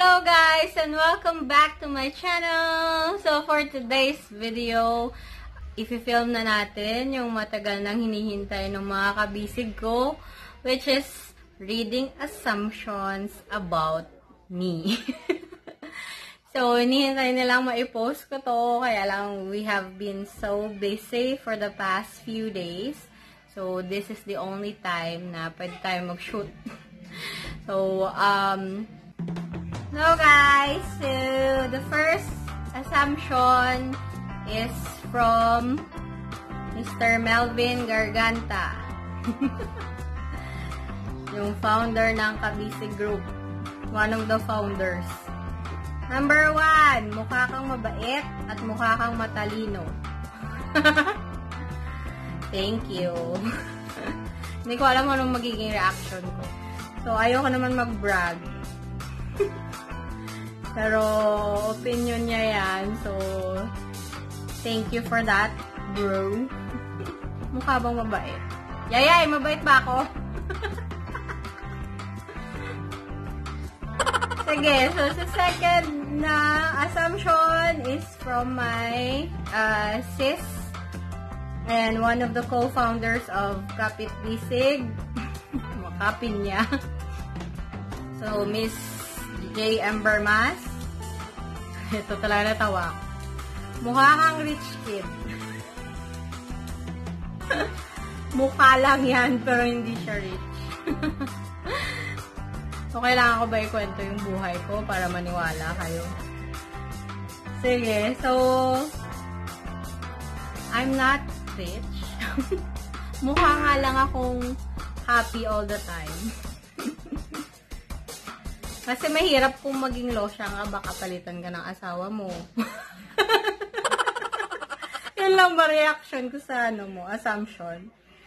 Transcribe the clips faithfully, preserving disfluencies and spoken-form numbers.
Hello guys and welcome back to my channel. So for today's video, i-film na natin yung matagal nang hinihintay ng mga kabisig ko, which is reading assumptions about me. So hinihintay nilang maipost ko to, kaya lang we have been so busy for the past few days. So this is the only time na pwede tayo mag-shoot. So, um, hello guys! So, the first assumption is from Mister Melvin Garganta. Yung founder ng Kabisig Group. One of the founders. Number one, mukha kang mabait at mukha kang matalino. Thank you. Hindi ko alam anong magiging reaction ko. So, ayoko naman mag-brag. Pero, opinion niya yan. So, thank you for that, bro. Mukha bang mabait? Yayay, mabait ba ako? Sige, so sa second na assumption is from my uh, sis and one of the co-founders of Kapit Bisig. Makapin niya. So, Miss J. M. Bermas. Ito talaga natawa. Mukha kang rich kid. Mukha lang yan, pero hindi siya rich. So, kailangan ko ba ikwento yung buhay ko para maniwala kayo? Sige, so, I'm not rich. Mukha nga lang akong happy all the time. Kasi mahirap kung maging losya nga, baka palitan ka ng asawa mo. Yun lang ba reaction ko sa ano mo, assumption?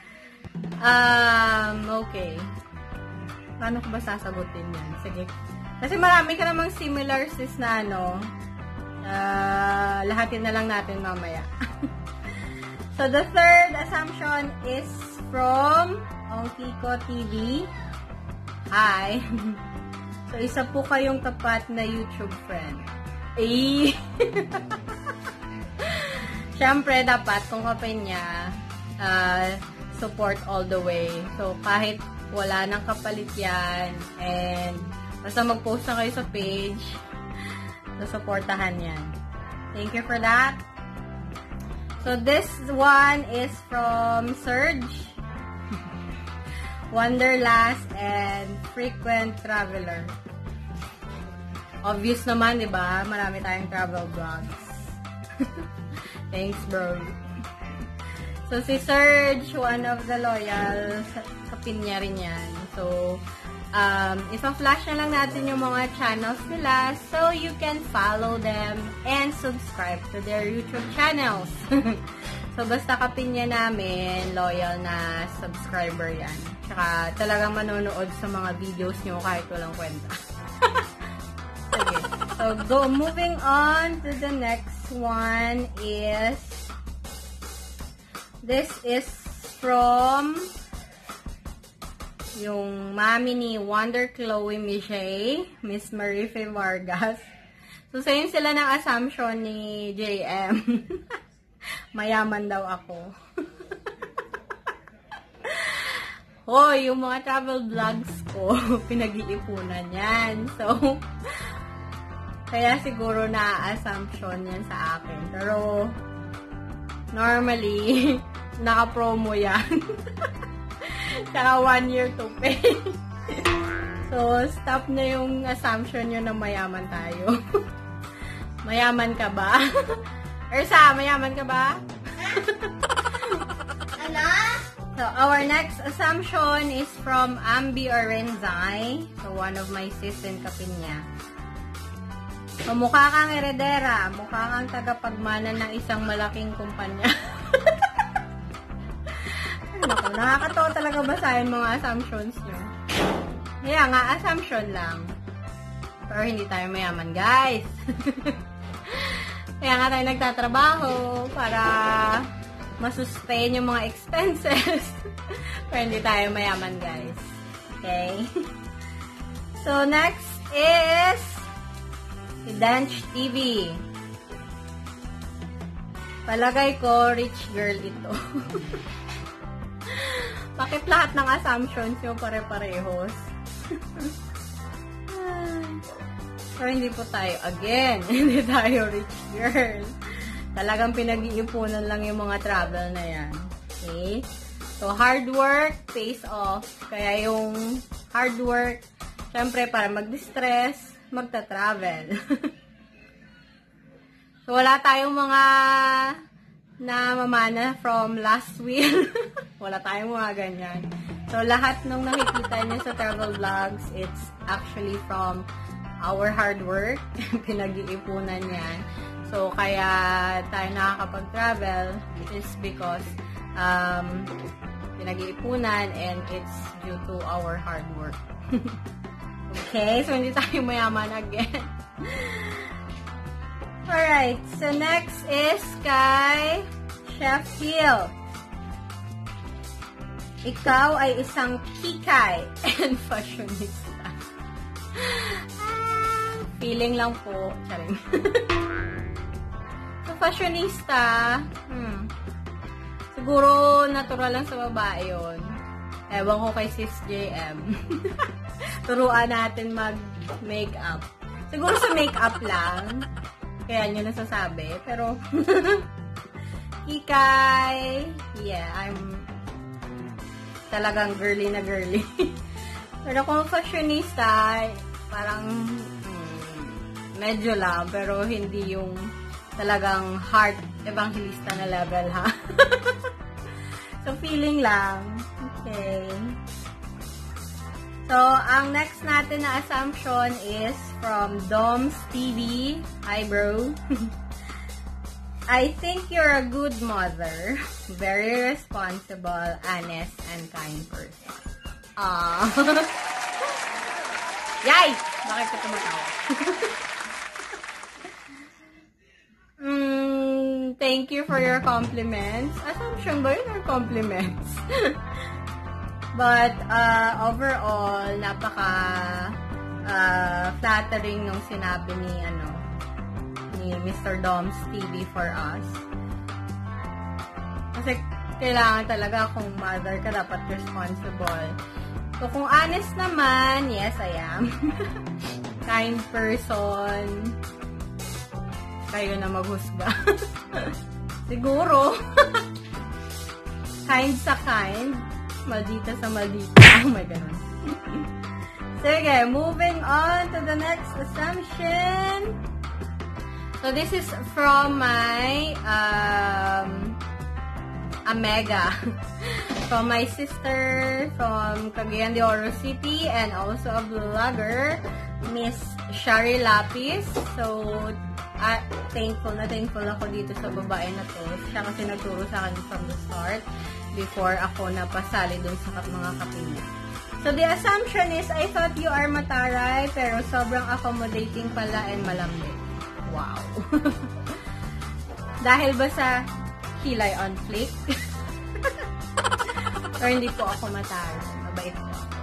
Um, okay. Paano ko ba sasagutin yan? Sige. Kasi marami ka namang similar sis na ano, uh, lahatin na lang natin mamaya. So, the third assumption is from Ongkiko T V. Hi! So, isa po kayong tapat na YouTube friend. Eh! Siyempre, dapat kung kapay niya, uh, support all the way. So, kahit wala nang kapalit yan, and basta mag-post na kayo sa page, so, supportahan yan. Thank you for that. So, this one is from Surge, Wanderlust, and Frequent Traveler. Obvious naman, di ba? Marami tayong travel vlogs. Thanks, bro. So, si Surge, one of the loyal, kapin niya rin yan. So, um, ipa-flash na lang natin yung mga channels nila so you can follow them and subscribe to their YouTube channels. So, basta kapin niya namin, loyal na subscriber yan. Tsaka talagang manonood sa mga videos nyo kahit walang kwenta. Okay. So, go, moving on to the next one is, this is from yung mami ni Wonder Chloe Miche, Miss Marife Vargas. So, same sila ng assumption ni J M. Mayaman daw ako. Hoy, yung mga travel vlogs ko, pinag-iipunan yan. So, kaya siguro na-assumption yan sa akin. Pero, normally, naka-promo yan. Saka one year to pay. So, stop na yung assumption nyo na mayaman tayo. Mayaman ka ba? Ersa, mayaman ka ba? Ano? So, our next assumption is from Ambi Orenzai. So, one of my sis and kapin niya. So, mukha kang heredera. Mukha kang tagapagmana ng isang malaking kumpanya. Naku, nakakatawa talaga basahin mga assumptions nyo. Kaya nga, assumption lang. Pero hindi tayo mayaman, guys. Kaya nga tayo nagtatrabaho para masustain yung mga expenses. Pero hindi tayo mayaman, guys. Okay? So, next is Si Danch T V. Palagay ko, rich girl ito. Bakit lahat ng assumptions yung pare-parehos? So, hindi po tayo, again, hindi tayo rich girl. Talagang pinag-iipunan lang yung mga travel na yan. Okay? So, hard work pays off. Kaya yung hard work, syempre, para mag-distress, magta-travel. So, wala tayong mga namamana from last wheel. Wala tayong mga ganyan. So, lahat nung nakikita niyo sa travel vlogs, it's actually from our hard work. Pinag-iipunan yan. So, kaya tayo nakakapag-travel is because um, pinag-iipunan and it's due to our hard work. Okay? So, hindi tayo mayaman again. Alright, so next is kay Chef Hill. Ikaw ay isang kikay and fashionista. Ah, feeling lang po. Charing. So, fashionista, hmm, siguro natural lang sa babae yun. Ewan ko kay Sis J M. Turuan natin mag-makeup. Siguro sa makeup lang. Kaya nyo nasasabi. Pero, kikay, yeah, I'm talagang girly na girly. Pero kung fashionista, parang hmm, medyo lang, pero hindi yung talagang heart evangelista na level, ha? So, feeling lang. Okay. So, ang next natin na assumption is from Doms T V. Hi, bro. I think you're a good mother. Very responsible, honest, and kind person. Aww. Yay! Bakit ka tumatawa? mm, thank you for your compliments. Assumption ba yun or compliments? But, uh, overall, napaka uh, flattering nung sinabi ni, ano, ni Mister Doms T V for us. Kasi, kailangan talaga kung mother ka, dapat responsible. So, kung honest naman, yes, I am. Kind person. Kayo na maghusga. Siguro. Kind sa kind. Maldita sa maldita. Oh my God. Sige, moving on to the next assumption. So, this is from my um, Amega. From my sister from Cagayan de Oro City and also a vlogger, Miss Shari Lapis. So, uh, thankful na thankful ako dito sa babae na to. Siya kasi nagturo sa akin from the start before ako napasali dun sa mga kapinya. So, the assumption is, I thought you are mataray, pero sobrang accommodating pala and malambing. Wow. Dahil ba sa kilay on flick? Or hindi po ako mataray. Mabait po ako.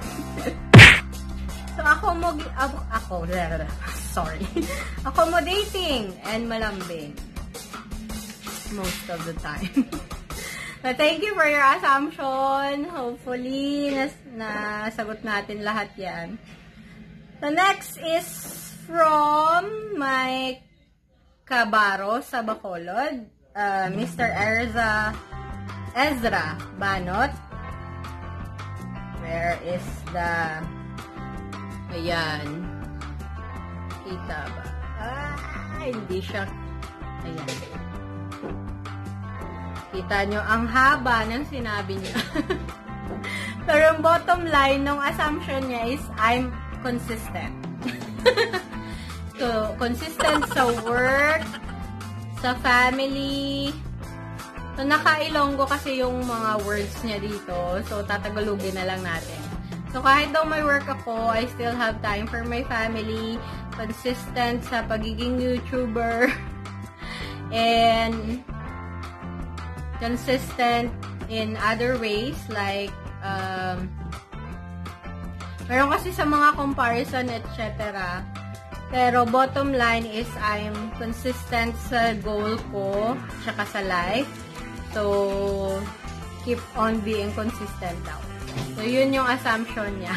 So, ako mo, ako, sorry. Accommodating and malambing. Most of the time. So, thank you for your assumption. Hopefully, nas nasagot natin lahat yan. The next is from my kabaro sa Bacolod, uh, Mister Erza, Ezra Banot. Where is the... Ayan. Kita ba? Ah, hindi siya... Ayan. Kita nyo, ang haba ng sinabi niya. Pero yung bottom line ng assumption niya is, I'm consistent. So, consistent sa work, sa family. So, naka-Ilonggo kasi yung mga words niya dito. So, tatagalugin na lang natin. So, kahit daw may work ako, I still have time for my family. Consistent sa pagiging YouTuber. And consistent in other ways, like, um, meron kasi sa mga comparison, et cetera, Pero bottom line is I'm consistent sa goal ko, tsaka sa life. So, keep on being consistent daw. So, yun yung assumption niya.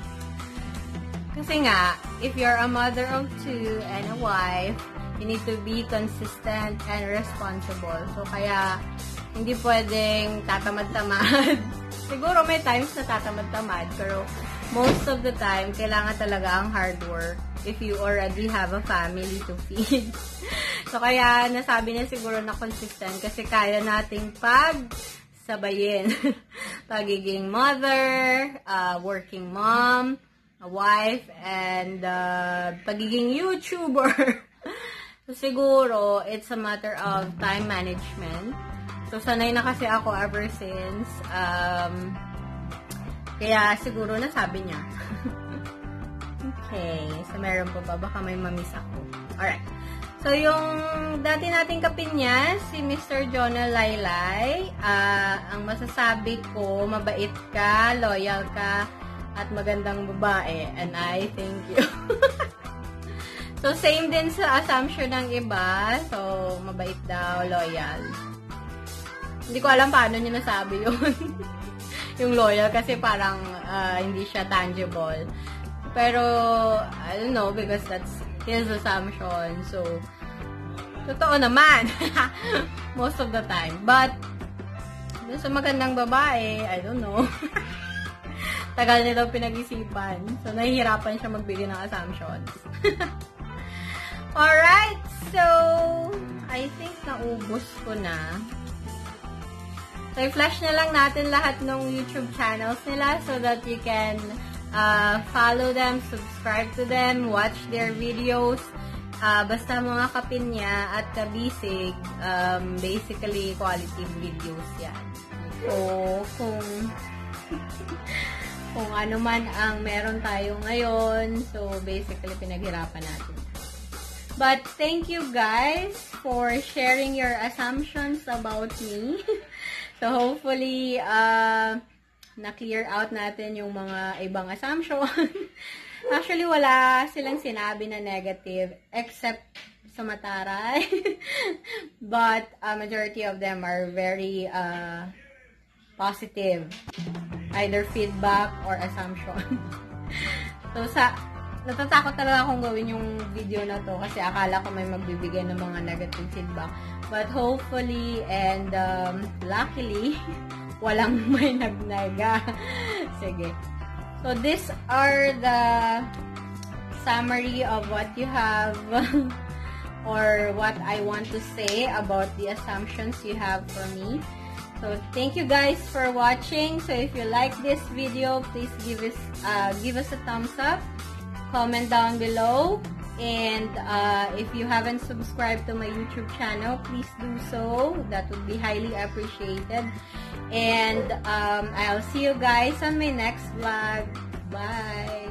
Kasi nga, if you're a mother of two and a wife, you need to be consistent and responsible. So, kaya, hindi pwedeng tatamad-tamad. Siguro may times na tatamad-tamad, pero most of the time, kailangan talaga ang hard work if you already have a family to feed. So, kaya nasabi niya siguro na consistent kasi kaya nating pag-sabayin. Pagiging mother, uh, working mom, a wife, and uh, pagiging YouTuber. So, siguro, it's a matter of time management. So, sanay na kasi ako ever since. Um, kaya, siguro, nasabi niya. Okay. So, meron po ba? Baka may mamiss ako. Alright. So, yung dati nating kapinya, si Mister Jonah Laylay, uh, ang masasabi ko, mabait ka, loyal ka, at magandang babae. And I thank you. So, same din sa assumption ng iba. So, mabait daw, loyal. Hindi ko alam paano niya nasabi yun. Yung loyal kasi parang uh, hindi siya tangible. Pero, I don't know, because that's his assumption. So, totoo naman. Most of the time. But, sa magandang babae, I don't know. Tagal nila pinag-isipan. So, nahihirapan siya magbigay ng assumptions. Alright, so, I think naubos ko na. So, i-flash na lang natin lahat ng YouTube channels nila so that you can uh, follow them, subscribe to them, watch their videos. Uh, basta mga kapinya at kabisig, um, basically quality videos yan. So, kung kung ano man ang meron tayo ngayon, so basically pinaghirapan natin. But thank you guys for sharing your assumptions about me. So hopefully, uh, na-clear out natin yung mga ibang assumption. Actually, wala silang sinabi na negative except sa Mataray. But a uh, majority of them are very uh, positive. Either feedback or assumption. So sa natatakot talaga akong gawin yung video na to kasi akala ko may magbibigay ng mga negative feedback. But hopefully and um, luckily, walang may nagnega. Sige. So these are the summary of what you have or what I want to say about the assumptions you have for me. So thank you guys for watching. So if you like this video, please give us uh, give us a thumbs up. Comment down below, and uh, if you haven't subscribed to my YouTube channel, please do so. That would be highly appreciated. And um, I'll see you guys on my next vlog. Bye!